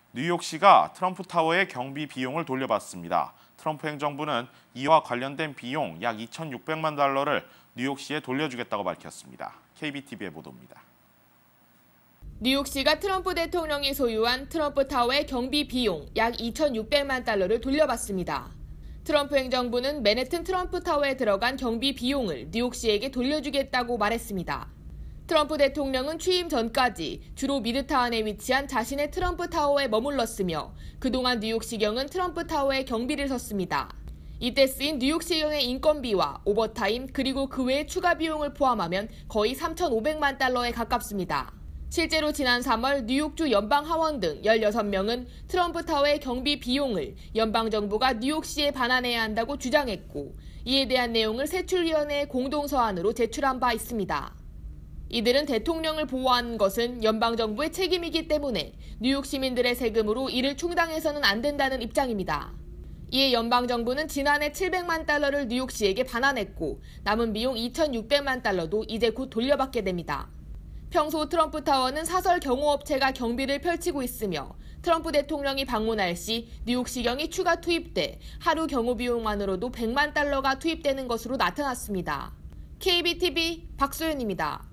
뉴욕시가 트럼프 타워의 경비 비용을 돌려받습니다. 트럼프 행정부는 이와 관련된 비용 약 2,600만 달러를 뉴욕시에 돌려주겠다고 밝혔습니다. KBTV의 보도입니다. 뉴욕시가 트럼프 대통령이 소유한 트럼프 타워의 경비 비용 약 2,600만 달러를 돌려받습니다. 트럼프 행정부는 맨해튼 트럼프 타워에 들어간 경비 비용을 뉴욕시에게 돌려주겠다고 말했습니다. 트럼프 대통령은 취임 전까지 주로 미드타운에 위치한 자신의 트럼프 타워에 머물렀으며 그동안 뉴욕시경은 트럼프 타워에 경비를 섰습니다. 이때 쓰인 뉴욕시경의 인건비와 오버타임 그리고 그 외의 추가 비용을 포함하면 거의 3,500만 달러에 가깝습니다. 실제로 지난 3월 뉴욕주 연방하원 등 16명은 트럼프 타워의 경비 비용을 연방정부가 뉴욕시에 반환해야 한다고 주장했고 이에 대한 내용을 세출위원회에 공동서한으로 제출한 바 있습니다. 이들은 대통령을 보호하는 것은 연방정부의 책임이기 때문에 뉴욕 시민들의 세금으로 이를 충당해서는 안 된다는 입장입니다. 이에 연방정부는 지난해 700만 달러를 뉴욕시에게 반환했고 남은 비용 2,600만 달러도 이제 곧 돌려받게 됩니다. 평소 트럼프 타워는 사설 경호업체가 경비를 펼치고 있으며 트럼프 대통령이 방문할 시 뉴욕시경이 추가 투입돼 하루 경호 비용만으로도 100만 달러가 투입되는 것으로 나타났습니다. KBTV 박소연입니다.